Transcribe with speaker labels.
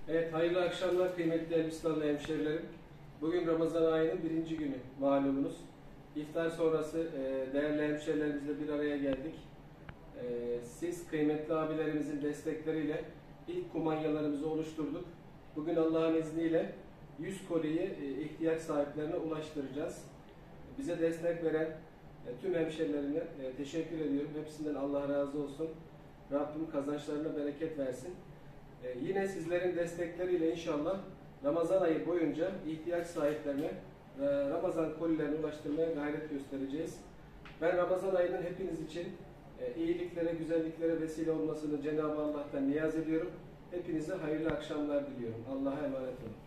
Speaker 1: Evet, hayırlı akşamlar kıymetli Elbistanlı hemşerilerim. Bugün Ramazan ayının birinci günü malumunuz. İftar sonrası değerli hemşerilerimizle bir araya geldik. Siz kıymetli abilerimizin destekleriyle ilk kumanyalarımızı oluşturduk. Bugün Allah'ın izniyle 100 koliyi ihtiyaç sahiplerine ulaştıracağız. Bize destek veren tüm hemşerilerime teşekkür ediyorum. Hepsinden Allah razı olsun. Rabbim kazançlarına bereket versin. Yine sizlerin destekleriyle inşallah Ramazan ayı boyunca ihtiyaç sahiplerine Ramazan kolilerini ulaştırmaya gayret göstereceğiz. Ben Ramazan ayının hepiniz için iyiliklere, güzelliklere vesile olmasını Cenab-ı Allah'tan niyaz ediyorum. Hepinize hayırlı akşamlar diliyorum. Allah'a emanet olun.